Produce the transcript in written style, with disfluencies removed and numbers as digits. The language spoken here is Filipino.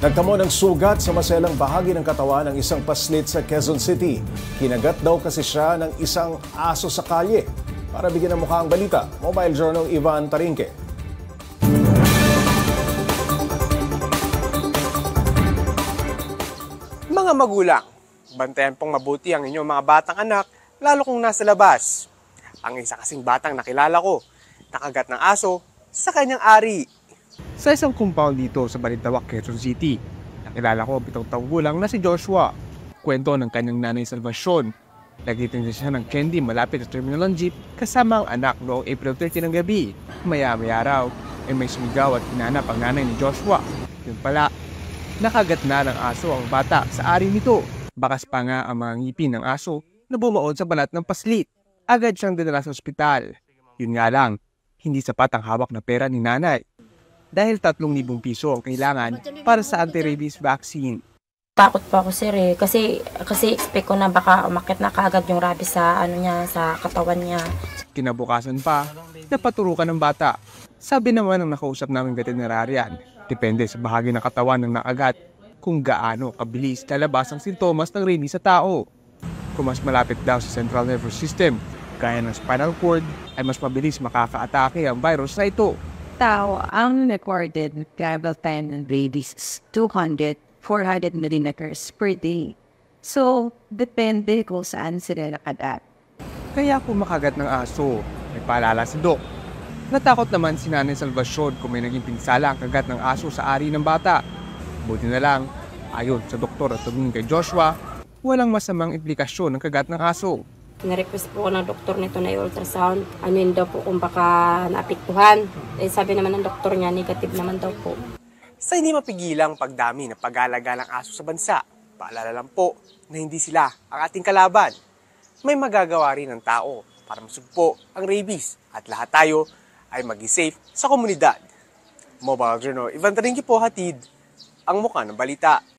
Nagtamo ng sugat sa maselang bahagi ng katawan ng isang paslit sa Quezon City. Kinagat daw kasi siya ng isang aso sa kalye. Para bigyan ng mukha ang balita, Mobile Journal Ivan Tarinque. Mga magulang, bantayan pong mabuti ang inyong mga batang anak, lalo kung nasa labas. Ang isa kasing batang nakilala ko, nakagat ng aso sa kanyang ari. Sa isang compound dito sa Balintawak, Quezon City, nakilala ko 7 taong gulang na si Joshua. Kwento ng kanyang nanay Salvacion. Nagitin siya ng candy malapit sa terminal ng jeep kasama ang anak noong April 30 ng gabi. Maya-maya raw ay may sumigaw at hinanap ang nanay ni Joshua. Yun pala, nakagat na ng aso ang bata sa ari nito. Bakas pa nga ang mga ngipin ng aso na bumaon sa balat ng paslit. Agad siyang dinala sa ospital. Yun nga lang, hindi sapat ang hawak na pera ni nanay. Dahil 3,000 piso ang kailangan para sa anti-rabies vaccine. Takot pa ako sir kasi expect ko na baka umakyat na kaagad yung rabies sa sa katawan niya. Kinabukasan pa, napaturukan ng bata. Sabi naman ng nakausap naming veterinarian, depende sa bahagi ng katawan ng nakagat kung gaano kabilis lalabas ang sintomas ng rabies sa tao. Kung mas malapit daw sa central nervous system, gaya ng spinal cord, ay mas mabilis makaka-atake ang virus na ito. Tao, ang recorded travel time ng rabies is 200-400 millimeters per day. So, depende kung saan sila nakagat. Kaya kung makagat ng aso, may paalala si Doc. Natakot naman si Nanay Salvacion kung may naging pinsala ang kagat ng aso sa ari ng bata. Buti na lang, ayon sa doktor at tumingin kay Joshua, walang masamang implikasyon ng kagat ng aso. Na-request po ko ng doktor nito na ultrasound. Daw po kung baka naapektuhan. Sabi naman ng doktor niya, negative naman daw po. Sa hindi mapigilang pagdami ng pag-alagalang aso sa bansa, paalala lang po na hindi sila ang ating kalaban. May magagawa rin ng tao para masugpo ang rabies at lahat tayo ay maging safe sa komunidad. Mobile Journal Ivan Tarinque po, hatid ang mukha ng balita.